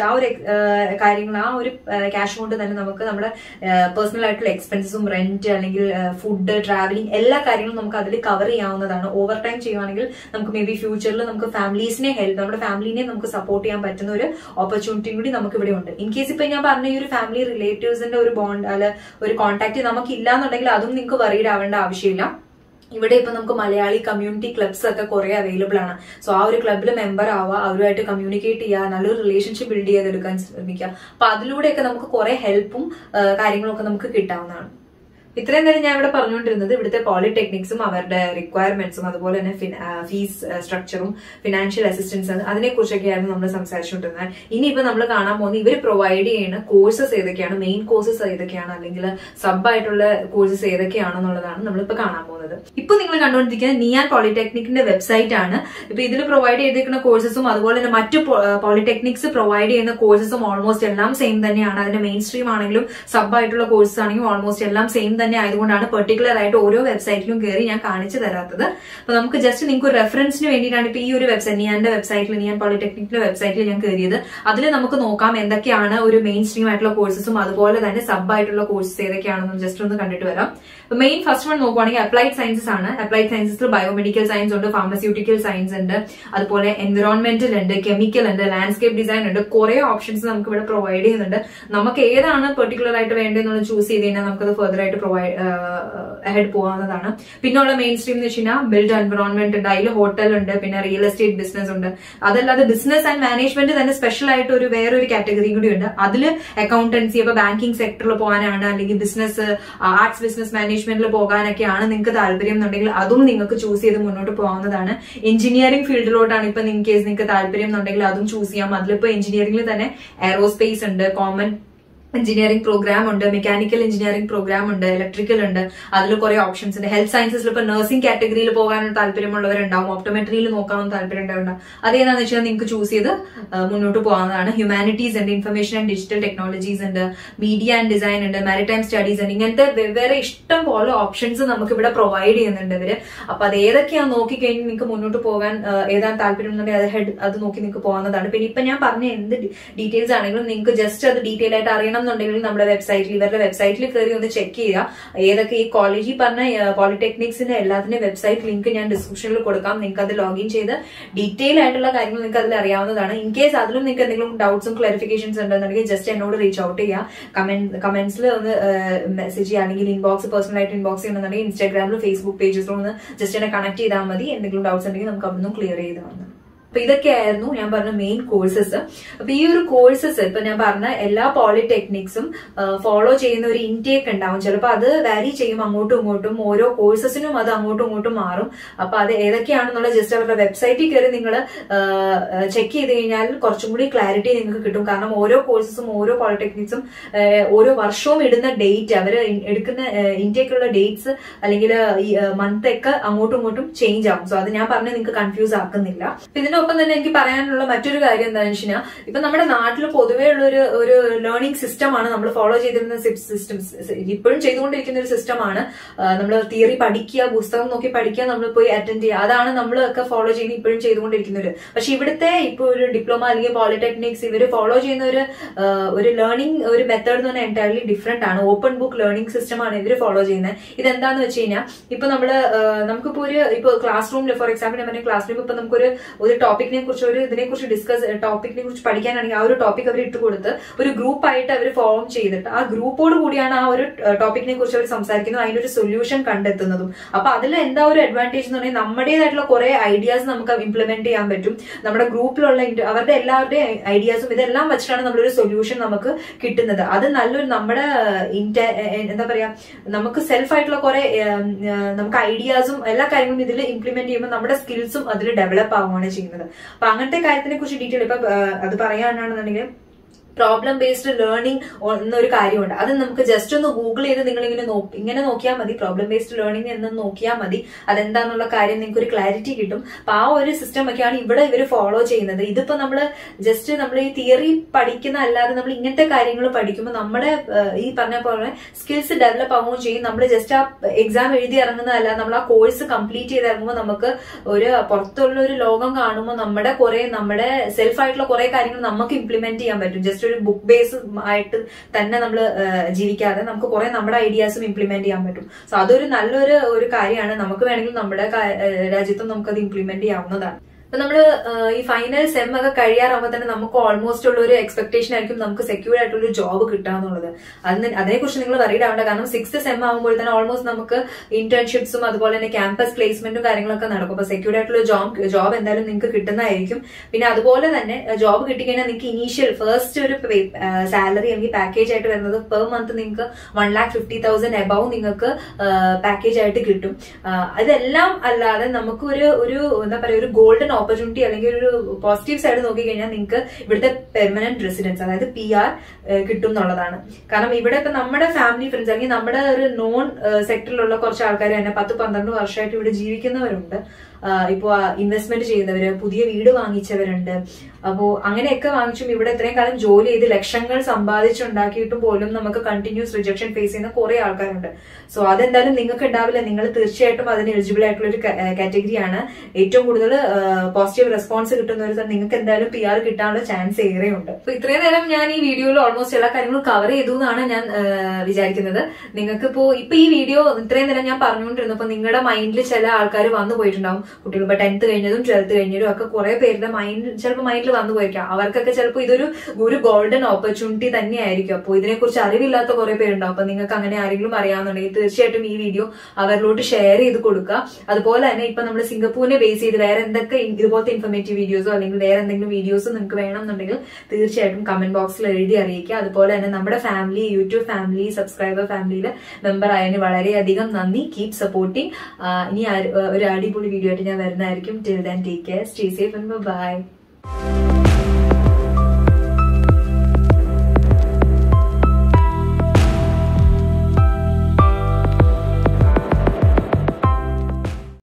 Speaker 1: കാര്യങ്ങൾ ആ ഒരു ക്യാഷ് കൊണ്ട് തന്നെ നമുക്ക് നമ്മുടെ പേഴ്സണൽ ആയിട്ടുള്ള എക്സ്പെൻസസും റെന്റ് അല്ലെങ്കിൽ ഫുഡ് ട്രാവലിംഗ് എല്ലാ കാര്യങ്ങളും നമുക്ക് അതിൽ കവർ ചെയ്യാവുന്നതാണ്. ഓവർ ടൈം ചെയ്യുവാണെങ്കിൽ നമുക്ക് മേ ബി ഫ്യൂച്ചറിൽ നമുക്ക് ഫാമിലീസിനെ നമ്മുടെ ഫാമിലിനെ നമുക്ക് സപ്പോർട്ട് ചെയ്യാൻ പറ്റുന്ന ഒരു ഓപ്പർച്യൂണിറ്റിയും കൂടി നമുക്ക് ഇവിടെ ഉണ്ട്. ഇൻ കേസ് ഇപ്പൊ ഞാൻ പറഞ്ഞ ഈ ഒരു ഫാമിലി റിലേറ്റീവ്സിന്റെ ഒരു ബോണ്ട് അല്ല ഒരു കോൺടാക്ട് നമുക്ക് ഇല്ലാന്നുണ്ടെങ്കിൽ അതും നിങ്ങൾക്ക് വറീഡ് ആവേണ്ട ആവശ്യമില്ല. ഇവിടെ ഇപ്പൊ നമുക്ക് മലയാളി കമ്മ്യൂണിറ്റി ക്ലബ്സ് ഒക്കെ കുറെ അവൈലബിൾ ആണ്. സോ ആ ഒരു ക്ലബിൽ മെമ്പർ ആവുക, അവരുമായിട്ട് കമ്മ്യൂണിക്കേറ്റ് ചെയ്യുക, നല്ലൊരു റിലേഷൻഷിപ്പ് ബിൽഡ് ചെയ്തെടുക്കാൻ ശ്രമിക്കുക. അപ്പൊ അതിലൂടെയൊക്കെ നമുക്ക് കുറെ ഹെൽപ്പും കാര്യങ്ങളൊക്കെ നമുക്ക് കിട്ടാവുന്നതാണ്. ഇത്രയും നേരം ഞാൻ ഇവിടെ പറഞ്ഞുകൊണ്ടിരുന്നത് ഇവിടുത്തെ പോളിടെക്നിക്സും അവരുടെ റിക്വയർമെന്റ്സും അതുപോലെ തന്നെ ഫീസ് സ്ട്രക്ചറും ഫിനാൻഷ്യൽ അസിസ്റ്റൻസ് അതിനെ കുറിച്ചൊക്കെയായിരുന്നു നമ്മൾ സംസാരിച്ചുകൊണ്ടിരുന്നത്. ഇനിയിപ്പോ നമ്മൾ കാണാൻ പോകുന്നത് ഇവർ പ്രൊവൈഡ് ചെയ്യുന്ന കോഴ്സസ് ഏതൊക്കെയാണ്, മെയിൻ കോഴ്സസ് ഏതൊക്കെയാണ്, അല്ലെങ്കിൽ സബ് ആയിട്ടുള്ള കോഴ്സസ് ഏതൊക്കെയാണെന്നുള്ളതാണ് നമ്മളിപ്പോ കാണാൻ പോകുന്നത്. ഇപ്പൊ നിങ്ങൾ കണ്ടുകൊണ്ടിരിക്കുന്നത് നിയാൻ പോളിടെക്നിക്കിന്റെ വെബ്സൈറ്റ് ആണ്. ഇപ്പൊ ഇതിൽ പ്രൊവൈഡ് ചെയ്തിരിക്കുന്ന കോഴ്സസും അതുപോലെ തന്നെ മറ്റു പോളിടെക്നിക്സ് പ്രൊവൈഡ് ചെയ്യുന്ന കോഴ്സസും ഓൾമോസ്റ്റ് എല്ലാം സെയിം തന്നെയാണ്. അതിന്റെ മെയിൻ സ്ട്രീം ആണെങ്കിലും സബ് ആയിട്ടുള്ള കോഴ്സസ് ആണെങ്കിലും ഓൾമോസ്റ്റ് എല്ലാം സെയിം തന്നെ ആയതുകൊണ്ടാണ് പെർട്ടിക്കുലർ ആയിട്ട് ഓരോ വെബ്സൈറ്റിലും കയറി ഞാൻ കാണിച്ചു തരാത്തത്. അപ്പൊ നമുക്ക് ജസ്റ്റ് നിങ്ങൾക്ക് ഒരു റെഫറൻസിന് വേണ്ടിയിട്ടാണ് ഇപ്പൊ ഈ ഒരു വെബ്സൈറ്റ് നിയാന്റെ വെബ്സൈറ്റിൽ നിയാൻ പോളിടെക്നിക്കിന്റെ വെബ്സൈറ്റിൽ ഞാൻ കയറിയത്. അതിൽ നമുക്ക് നോക്കാം എന്തൊക്കെയാണ് ഒരു മെയിൻ സ്ട്രീം ആയിട്ടുള്ള കോഴ്സസും അതുപോലെ തന്നെ സബ് ആയിട്ടുള്ള കോഴ്സസ് ഏതൊക്കെയാണെന്ന് ജസ്റ്റ് ഒന്ന് കണ്ടിട്ട് വരാം. മെയിൻ ഫസ്റ്റ് വൺ നോക്കുവാണെങ്കിൽ അപ്ലൈഡ് സയൻസസ് ആണ്. അപ്ലൈഡ് സയൻസസിൽ ബയോമെഡിക്കൽ സയൻസ് ഉണ്ട്, ഫാർമസ്യൂട്ടിക്കൽ സയൻസ് ഉണ്ട്, അതുപോലെ എൻവിറോൺമെന്റൽ ഉണ്ട്, കെമിക്കൽ ഉണ്ട്, ലാൻഡ്സ്കേപ്പ് ഡിസൈൻ ഉണ്ട്. കുറെ ഓപ്ഷൻസ് നമുക്ക് ഇവിടെ പ്രൊവൈഡ് ചെയ്യുന്നുണ്ട്. നമുക്ക് ഏതാണ് പെർട്ടിക്കുലർ ആയിട്ട് വേണ്ടതെന്നുള്ള ചൂസ് ചെയ്ത് കഴിഞ്ഞാൽ നമുക്കത് ഫർദർ ആയിട്ട് അഹെഡ് പോകാവുന്നതാണ്. പിന്നെയുള്ള മെയിൻ സ്ട്രീം എന്ന് വെച്ച് കഴിഞ്ഞാൽ ബിൽഡ് എൻവിറോൺമെന്റ് ഉണ്ട്, അതിൽ ഹോട്ടൽ ഉണ്ട്, പിന്നെ റിയൽ എസ്റ്റേറ്റ് ബിസിനസ് ഉണ്ട്. അതല്ലാതെ ബിസിനസ് ആൻഡ് മാനേജ്മെന്റ് തന്നെ സ്പെഷ്യൽ ആയിട്ട് ഒരു വേറൊരു കാറ്റഗറി കൂടി ഉണ്ട്. അതിൽ അക്കൗണ്ടൻസി, അപ്പൊ ബാങ്കിങ് സെക്ടറിൽ പോകാനാണ്, അല്ലെങ്കിൽ ബിസിനസ് ആർട്സ് ബിസിനസ് മാനേജ്മെന്റിൽ പോകാനൊക്കെയാണ് നിങ്ങൾക്ക് താല്പര്യം എന്നുണ്ടെങ്കിൽ അതും നിങ്ങൾക്ക് ചൂസ് ചെയ്ത് മുന്നോട്ട് പോകാവുന്നതാണ്. എഞ്ചിനീയറിംഗ് ഫീൽഡിലോട്ടാണ് ഇപ്പൊ ഇൻ കേസ് നിങ്ങൾക്ക് താല്പര്യം എന്നുണ്ടെങ്കിൽ അതും ചൂസ് ചെയ്യാം. അതിലിപ്പോ എഞ്ചിനീയറിംഗിൽ തന്നെ എയറോസ്പേസ് ഉണ്ട്, കോമൺ എഞ്ചിനീയറിംഗ് പ്രോഗ്രാം ഉണ്ട്, മെക്കാനിക്കൽ എഞ്ചിനീയറിംഗ് പ്രോഗ്രാം ഉണ്ട്, ഇലക്ട്രിക്കൽ ഉണ്ട്. അതിൽ കുറെ ഓപ്ഷൻസ് ഉണ്ട്. ഹെൽത്ത് സയൻസസിൽ ഇപ്പൊ നഴ്സിംഗ് കാറ്റഗറിയിൽ പോകാൻ താല്പര്യമുള്ളവരുണ്ടാവും, ഓപ്റ്റോമെട്രിയിൽ നോക്കാൻ താല്പര്യം ഉണ്ടാവും. അതേതാണെന്ന് വെച്ചാൽ നിങ്ങൾക്ക് ചൂസ് ചെയ്ത് മുന്നോട്ട് പോകാവുന്നതാണ്. ഹ്യൂമാനിറ്റീസ് ഉണ്ട്, ഇൻഫർമേഷൻ ആൻഡ് ഡിജിറ്റൽ ടെക്നോളജീസ് ഉണ്ട്, മീഡിയ ആൻഡ് ഡിസൈൻ ഉണ്ട്, മാരിടൈം സ്റ്റഡീസ് ഉണ്ട്. ഇങ്ങനത്തെ വെവ്വേറെ ഇഷ്ടം പോലെ ഓപ്ഷൻസ് നമുക്ക് ഇവിടെ പ്രൊവൈഡ് ചെയ്യുന്നുണ്ട് ഇവര്. അപ്പൊ അത് ഏതൊക്കെയാണെന്ന് നോക്കിക്കഴിഞ്ഞ് നിങ്ങൾക്ക് മുന്നോട്ട് പോകാൻ ഏതാണ് താല്പര്യം എന്നുണ്ടെങ്കിൽ അത് നോക്കി നിങ്ങൾക്ക് പോകാവുന്നതാണ്. പിന്നെ ഇപ്പൊ ഞാൻ പറഞ്ഞ എന്ത് ഡീറ്റെയിൽസ് ആണെങ്കിലും നിങ്ങൾക്ക് ജസ്റ്റ് അത് ഡീറ്റെയിൽ ആയിട്ട് അറിയണം എന്നുണ്ടെങ്കിൽ നമ്മുടെ വെബ്സൈറ്റിൽ ഇവരുടെ വെബ്സൈറ്റിൽ കയറി ഒന്ന് ചെക്ക് ചെയ്യുക. ഏതൊക്കെ ഈ കോളേജിൽ പറഞ്ഞ പോളിടെക്നിക്സിന്റെ എല്ലാത്തിന്റെ വെബ്സൈറ്റ് ലിങ്ക് ഞാൻ ഡിസ്ക്രിപ്ഷനിൽ കൊടുക്കാം. നിങ്ങൾക്ക് അത് ലോഗിൻ ചെയ്ത് ഡീറ്റെയിൽ ആയിട്ടുള്ള കാര്യങ്ങൾ നിങ്ങൾക്ക് അതിൽ അറിയാവുന്നതാണ്. ഇൻ കേസ് അതിലും നിങ്ങൾക്ക് എന്തെങ്കിലും ഡൗട്ട്സും ക്ലാരിഫിക്കേഷൻസ് ഉണ്ടെന്നുണ്ടെങ്കിൽ ജസ്റ്റ് എന്നോട് റീച്ച് ഔട്ട് ചെയ്യുക. കമന്റ്സിൽ ഒന്ന് മെസ്സേജ് ചെയ്യുക, അല്ലെങ്കിൽ ഇൻബോക്സ് പേഴ്സണൽ ആയിട്ട് ഇൻബോക്സ് ചെയ്യണമെന്നുണ്ടെങ്കിൽ ഇൻസ്റ്റാഗ്രാമിലും ഫേസ്ബുക്ക് പേജസിലും ഒന്ന് ജസ്റ്റ് എന്നെ കണക്ട് ചെയ്താൽ മതി. എന്തെങ്കിലും ഡൗട്ട്സ് ഉണ്ടെങ്കിൽ നമുക്ക് അതൊന്നും ക്ലിയർ ചെയ്താൽ. അപ്പൊ ഇതൊക്കെയായിരുന്നു ഞാൻ പറഞ്ഞ മെയിൻ കോഴ്സസ്. അപ്പൊ ഈ ഒരു കോഴ്സസ് ഇപ്പൊ ഞാൻ പറഞ്ഞ എല്ലാ പോളിടെക്നിക്സും ഫോളോ ചെയ്യുന്ന ഒരു ഇൻടേക്ക് ഉണ്ടാവും. ചിലപ്പോൾ അത് വാരി ചെയ്യും അങ്ങോട്ടും ഇങ്ങോട്ടും, ഓരോ കോഴ്സസിനും അത് അങ്ങോട്ടും ഇങ്ങോട്ടും മാറും. അപ്പൊ അത് ഏതൊക്കെയാണെന്നുള്ള ജസ്റ്റ് അവരുടെ വെബ്സൈറ്റിൽ കയറി നിങ്ങൾ ചെക്ക് ചെയ്ത് കഴിഞ്ഞാൽ കുറച്ചും കൂടി ക്ലാരിറ്റി നിങ്ങൾക്ക് കിട്ടും. കാരണം ഓരോ കോഴ്സസും ഓരോ പോളിടെക്നിക്സും ഓരോ വർഷവും ഇടുന്ന ഡേറ്റ്, അവര് എടുക്കുന്ന ഇൻടേക്കുള്ള ഡേറ്റ്സ് അല്ലെങ്കിൽ മന്ത് ഒക്കെ അങ്ങോട്ടും ഇങ്ങോട്ടും ചേഞ്ച് ആവും. സോ അത് ഞാൻ പറഞ്ഞ നിങ്ങൾക്ക് കൺഫ്യൂസ് ആക്കുന്നില്ല. ഇതിന് ഇതിനൊപ്പം തന്നെ എനിക്ക് പറയാനുള്ള മറ്റൊരു കാര്യം എന്താണെന്ന് വെച്ച് കഴിഞ്ഞാൽ ഇപ്പൊ നമ്മുടെ നാട്ടിൽ പൊതുവേ ഉള്ള ഒരു ലേണിംഗ് സിസ്റ്റമാണ് നമ്മൾ ഫോളോ ചെയ്തിരുന്ന സിസ്റ്റം, ഇപ്പോഴും ചെയ്തുകൊണ്ടിരിക്കുന്ന ഒരു സിസ്റ്റമാണ്. നമ്മൾ തിയറി പഠിക്കുക, പുസ്തകം നോക്കി പഠിക്കുക, നമ്മൾ പോയി അറ്റൻഡ് ചെയ്യുക, അതാണ് നമ്മളൊക്കെ ഫോളോ ചെയ്യുന്ന ഇപ്പോഴും ചെയ്തുകൊണ്ടിരിക്കുന്നവര്. പക്ഷെ ഇവിടുത്തെ ഇപ്പൊ ഒരു ഡിപ്ലോമ അല്ലെങ്കിൽ പോളിടെക്നിക്സ് ഇവര് ഫോളോ ചെയ്യുന്ന ഒരു ലേണിംഗ് ഒരു മെത്തേഡ് എന്ന് പറഞ്ഞാൽ എൻറ്റയർലി ഡിഫറെന്റ് ആണ്. ഓപ്പൺ ബുക്ക് ലേണിംഗ് സിസ്റ്റം ആണ് ഇവര് ഫോളോ ചെയ്യുന്നത്. ഇതെന്താന്ന് വെച്ച് കഴിഞ്ഞാൽ ഇപ്പൊ നമുക്കിപ്പോ ഇപ്പൊ ക്ലാസ് റൂമിൽ ഫോർ എക്സാമ്പിൾ ഞാൻ പറഞ്ഞ ക്ലാസ് റൂമിൽ ഇപ്പൊ ഒരു ടോപ്പിക്കിനെ കുറിച്ച് ടോപ്പിക്കിനെ കുറിച്ച് പഠിക്കാനാണെങ്കിൽ ആ ഒരു ടോപ്പിക് അവർ ഇട്ട് കൊടുത്ത് ഒരു ഗ്രൂപ്പായിട്ട് അവർ ഫോം ചെയ്തിട്ട് ആ ഗ്രൂപ്പോട് കൂടിയാണ് ആ ഒരു ടോപ്പിക്കിനെ കുറിച്ച് അവർ സംസാരിക്കുന്നത്, അതിനൊരു സൊല്യൂഷൻ കണ്ടെത്തുന്നതും. അപ്പൊ അതിൽ എന്താ ഒരു അഡ്വാൻറ്റേജ് എന്ന് പറഞ്ഞാൽ നമ്മുടേതായിട്ടുള്ള കുറെ ഐഡിയാസ് നമുക്ക് ഇംപ്ലിമെന്റ് ചെയ്യാൻ പറ്റും. നമ്മുടെ ഗ്രൂപ്പിലുള്ള അവരുടെ എല്ലാവരുടെയും ഐഡിയാസും ഇതെല്ലാം വെച്ചിട്ടാണ് നമ്മളൊരു സൊല്യൂഷൻ നമുക്ക് കിട്ടുന്നത്. അത് നല്ലൊരു നമ്മുടെ എന്താ പറയാ നമുക്ക് സെൽഫ് ആയിട്ടുള്ള കുറെ നമുക്ക് ഐഡിയാസും എല്ലാ കാര്യങ്ങളും ഇതിൽ ഇംപ്ലിമെന്റ് ചെയ്യുമ്പോൾ നമ്മുടെ സ്കിൽസും അതിൽ ഡെവലപ്പ് ആവുകയാണ് ചെയ്യുന്നത്. അപ്പൊ അങ്ങനത്തെ കാര്യത്തിനെ കുറിച്ച് ഡീറ്റെയിൽ ഇപ്പൊ അത് പറയാനാണെന്നുണ്ടെങ്കിൽ പ്രോബ്ലം ബേസ്ഡ് ലേണിംഗ് എന്നൊരു കാര്യമുണ്ട്. അത് നമുക്ക് ജസ്റ്റ് ഒന്ന് ഗൂഗിൾ ചെയ്ത് നിങ്ങൾ ഇങ്ങനെ നോക്കിയാൽ മതി, പ്രോബ്ലം ബേസ്ഡ് ലേണിംഗ് എന്ന് നോക്കിയാൽ മതി, അതെന്താന്നുള്ള കാര്യം നിങ്ങൾക്ക് ഒരു ക്ലാരിറ്റി കിട്ടും. അപ്പൊ ആ ഒരു സിസ്റ്റം ഒക്കെയാണ് ഇവിടെ ഇവർ ഫോളോ ചെയ്യുന്നത്. ഇതിപ്പോ നമ്മൾ ഈ തിയറി പഠിക്കുന്ന അല്ലാതെ നമ്മൾ ഇങ്ങനത്തെ കാര്യങ്ങൾ പഠിക്കുമ്പോൾ നമ്മുടെ ഈ പറഞ്ഞ പോലെ സ്കിൽസ് ഡെവലപ്പ് ആവുകയും ചെയ്യും. നമ്മൾ ജസ്റ്റ് ആ എക്സാം എഴുതി ഇറങ്ങുന്നതല്ല, നമ്മൾ ആ കോഴ്സ് കംപ്ലീറ്റ് ചെയ്ത് ഇറങ്ങുമ്പോൾ നമുക്ക് ഒരു പുറത്തുള്ള ഒരു ലോകം കാണുമ്പോൾ നമ്മുടെ സെൽഫ് ആയിട്ടുള്ള കുറെ കാര്യങ്ങൾ നമുക്ക് ഇംപ്ലിമെന്റ് ചെയ്യാൻ പറ്റും. ജസ്റ്റ് ഒരു ബുക്ക് ബേസ് ആയിട്ട് തന്നെ നമ്മൾ ജീവിക്കാതെ നമുക്ക് കുറെ നമ്മുടെ ഐഡിയാസും ഇംപ്ലിമെന്റ് ചെയ്യാൻ പറ്റും. സോ അതൊരു നല്ലൊരു കാര്യമാണ്. നമുക്ക് വേണമെങ്കിൽ നമ്മുടെ രാജ്യത്തും നമുക്കത് ഇംപ്ലിമെന്റ് ചെയ്യാവുന്നതാണ്. അപ്പൊ നമ്മള് ഈ ഫൈനൽ സെം ഒക്കെ കഴിയാറാകുമ്പോൾ തന്നെ നമുക്ക് ഓൾമോസ്റ്റ് ഉള്ള ഒരു എക്സ്പെക്ടേഷൻ ആയിരിക്കും നമുക്ക് സെക്യൂർ ആയിട്ടുള്ള ഒരു ജോബ് കിട്ടാന്നുള്ളത്. അതിനെക്കുറിച്ച് നിങ്ങൾ വറീഡ് ആവേണ്ട. കാരണം 6th സെം ആകുമ്പോൾ തന്നെ ഓൾമോസ്റ്റ് നമുക്ക് ഇന്റേൺഷിപ്സും അതുപോലെ തന്നെ ക്യാമ്പസ് പ്ലേസ്മെന്റും കാര്യങ്ങളൊക്കെ നടക്കും. അപ്പൊ സെക്യൂർ ആയിട്ടുള്ള ജോബ് എന്തായാലും നിങ്ങൾക്ക് കിട്ടുന്നതായിരിക്കും. പിന്നെ അതുപോലെ തന്നെ ജോബ് കിട്ടിക്കഴിഞ്ഞാൽ നിങ്ങൾക്ക് ഇനീഷ്യൽ ഫസ്റ്റ് ഒരു സാലറി അല്ലെങ്കിൽ പാക്കേജ് ആയിട്ട് വരുന്നത് പെർ മന്ത് നിങ്ങൾക്ക് 1,50,000 എബവ് നിങ്ങൾക്ക് പാക്കേജ് ആയിട്ട് കിട്ടും. ഇതെല്ലാം അല്ലാതെ നമുക്ക് ഒരു എന്താ പറയാ ഒരു ഗോൾഡൻ ഓപ്പർച്യൂണിറ്റി അല്ലെങ്കിൽ ഒരു പോസിറ്റീവ് സൈഡ് നോക്കിക്കഴിഞ്ഞാൽ നിങ്ങൾക്ക് ഇവിടുത്തെ പെർമനന്റ് റെസിഡൻസ് അതായത് PR കിട്ടും എന്നുള്ളതാണ്. കാരണം ഇവിടെ ഇപ്പൊ നമ്മുടെ ഫാമിലി ഫ്രണ്ട്സ് അല്ലെങ്കിൽ നമ്മുടെ ഒരു നോൺ സെക്ടറിലുള്ള കുറച്ച് ആൾക്കാർ തന്നെ 10-12 വർഷമായിട്ട് ഇവിടെ ജീവിക്കുന്നവരുണ്ട്. ഇപ്പൊ ഇൻവെസ്റ്റ്മെന്റ് ചെയ്യുന്നവര്, പുതിയ വീട് വാങ്ങിച്ചവരുണ്ട്. അപ്പോ അങ്ങനെയൊക്കെ വാങ്ങിച്ചും ഇവിടെ ഇത്രയും കാലം ജോലി ചെയ്ത് ലക്ഷങ്ങൾ സമ്പാദിച്ചുണ്ടാക്കിയിട്ടും പോലും നമുക്ക് കണ്ടിന്യൂസ് റിജക്ഷൻ ഫേസ് ചെയ്യുന്ന കുറെ ആൾക്കാരുണ്ട്. സോ അതെന്തായാലും നിങ്ങൾക്ക് ഉണ്ടാവില്ല. നിങ്ങൾ തീർച്ചയായിട്ടും അതിന് എലിജിബിൾ ആയിട്ടുള്ള ഒരു കാറ്റഗറിയാണ്. ഏറ്റവും കൂടുതൽ പോസിറ്റീവ് റെസ്പോൺസ് കിട്ടുന്നവർ നിങ്ങൾക്ക് എന്തായാലും PR കിട്ടാനുള്ള ചാൻസ് ഏറെയുണ്ട്. അപ്പൊ ഇത്രയും നേരം ഞാൻ ഈ വീഡിയോയിൽ ഓൾമോസ്റ്റ് എല്ലാ കാര്യങ്ങളും കവർ ചെയ്തു എന്നാണ് ഞാൻ വിചാരിക്കുന്നത്. നിങ്ങൾക്ക് ഇപ്പൊ ഈ വീഡിയോ ഇത്രയും നേരം ഞാൻ പറഞ്ഞുകൊണ്ടിരുന്നപ്പോ നിങ്ങളുടെ മൈൻഡിൽ ചില ആൾക്കാർ വന്നു പോയിട്ടുണ്ടാവും. കുട്ടികൾ ഇപ്പൊ 10th കഴിഞ്ഞതും 12th കഴിഞ്ഞതും ഒക്കെ കുറെ പേരുടെ ചിലപ്പോൾ മൈൻഡിൽ വന്നു പോയിരിക്കാം. അവർക്കൊക്കെ ചിലപ്പോൾ ഇതൊരു ഗോൾഡൻ ഓപ്പർച്യൂണിറ്റി തന്നെയായിരിക്കും. അപ്പോൾ ഇതിനെക്കുറിച്ച് അറിവില്ലാത്ത കുറെ പേരുണ്ടാവും. അപ്പൊ നിങ്ങൾക്ക് അങ്ങനെ ആരെങ്കിലും അറിയാവുന്നുണ്ടെങ്കിൽ തീർച്ചയായിട്ടും ഈ വീഡിയോ അവരിലോട്ട് ഷെയർ ചെയ്ത് കൊടുക്കുക. അതുപോലെ തന്നെ ഇപ്പൊ നമ്മൾ സിംഗപ്പൂരിനെ ബേസ് ചെയ്ത് വേറെ എന്തൊക്കെ ഇതുപോലത്തെ ഇൻഫർമേറ്റീവ് വീഡിയോസോ അല്ലെങ്കിൽ വേറെ എന്തെങ്കിലും വീഡിയോസ് നിങ്ങൾക്ക് വേണമെന്നുണ്ടെങ്കിൽ തീർച്ചയായിട്ടും കമന്റ് ബോക്സിൽ എഴുതി അറിയിക്കുക. അതുപോലെ തന്നെ നമ്മുടെ ഫാമിലി, യൂട്യൂബ് ഫാമിലി, സബ്സ്ക്രൈബർ ഫാമിലിയിലെ മെമ്പർ ആയതിന് വളരെയധികം നന്ദി. Keep supporting. ഇനി ഒരു അടിപൊളി വീഡിയോ ആയിട്ട് ഞാൻ വരുന്നതായിരിക്കും. Till then take care, stay safe and by.